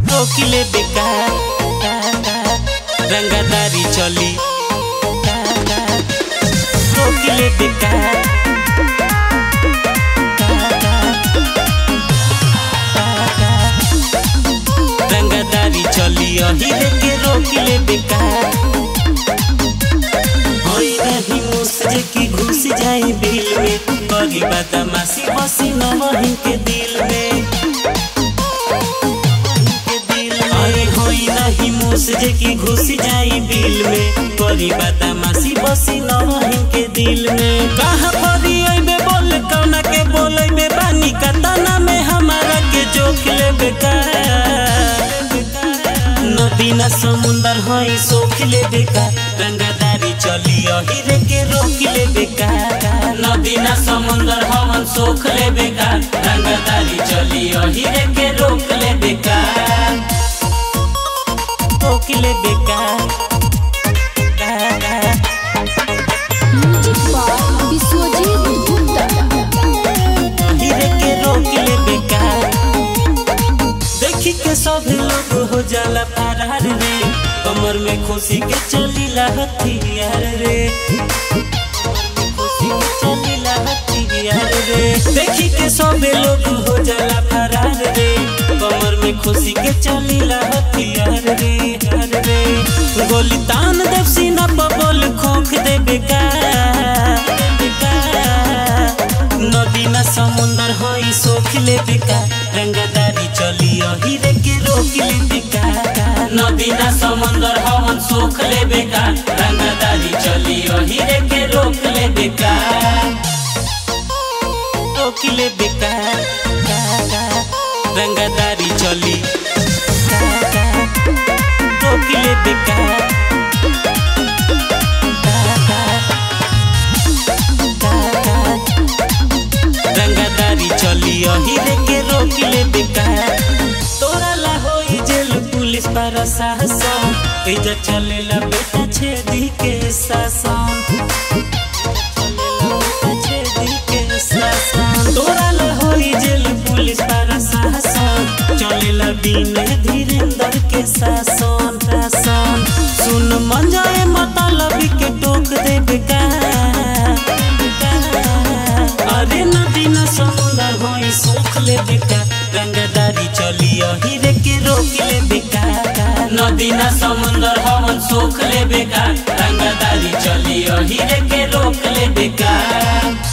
रोकिले बेकार रंगदारी चली रोकिले बेकार रंगदारी चली अहिरे के रोकिले बेकार नहीं मुझसे की घुस जाए बिल में बड़ी बदमाशी बसी न वहीं के दिल में नहीं मुझसे की घुस जाए बिल में बड़ी बदमाशी बसी न वहीं के दिल में कहाँ परी अबे बोल कौना के बोले में बानी कतना में हमारा के जोख ले बेकार नदी न समुंदर है सोख ले बेकार रंगदारी चली अहिरे के रोक ले बेकार नदी न समुंदर हवन सोख ले बेकार रंगदारी चली अहिरे के रोक ले बेकार रोक ले बेकार अहिरे के रोक ले बेकार देखी के सब लोग हो जाला फरार रे कमर में खुशी के चलीला हथियार रे खुशी के चलीला हथियार रे देखी के सब लोग हो जाला फरार रे कमर में खुशी के चलीला हथियार रे गोली तान देव सीना पर बोल खोख दे बेकार नदी न समुंदर होई सोख ले बेकार रंगदारी चली अहिरे के रोक ले बेकार नदी न समुंदर हवन सोख ले बेकार रंगदारी चली अहिरे के रोक ले बेकार रोक ले बेकार रंगदारी चली रोक ले बेकार रंगदारी चली अहिरे के रोक ले बेकार तोरा ला होई जेल पुलिस प्रशासन इधर चलेला बेटा छेदी के शासन तोरा ला होई जेल पुलिस प्रशासन चलेला बिना धीरेंद्र के शासन सुन मन जाए मतलब के टोक दे बेकार अरे नदी न समुंदर होई सोख ले बेकार रंगदारी चली अहिरे के रोक ले बेकार नदी न समुंदर हवन सोख ले बेकार रंगदारी चली अहिरे के रोक ले बेकार।